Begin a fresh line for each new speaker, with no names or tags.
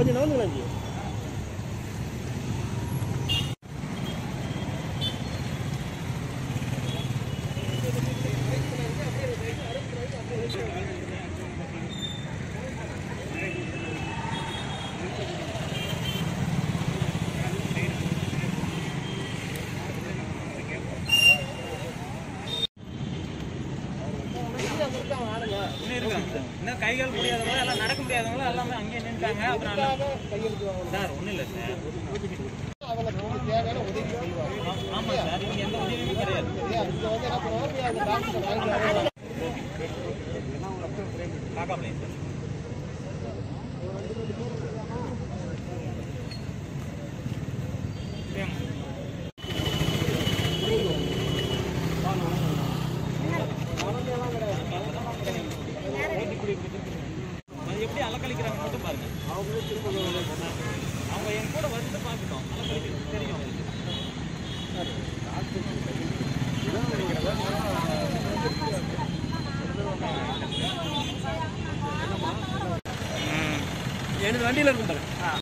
கொஞ்சம் நவுந்துங்களா ஜி.
இன்னும் கைகள் முடியாதவங்க எல்லாம் நடக்க முடியாதவங்க எல்லாமே அங்கேயே நின்றுட்டாங்க. அப்புறம் சார் ஒன்றும் இல்லை சார். ஆமாம் சார், இங்கே எந்த உதவியுமே கிடையாது. காக்கா பிள்ளைங்க சார். எப்படி அலக்கழிக்கிறாங்க மட்டும் பாருங்க. அவங்க என் கூட வந்து பார்த்துட்டோம். அலக்கழிக்கிறது தெரியும்
எனக்கு வண்டியில் இருக்கும் பாருங்க.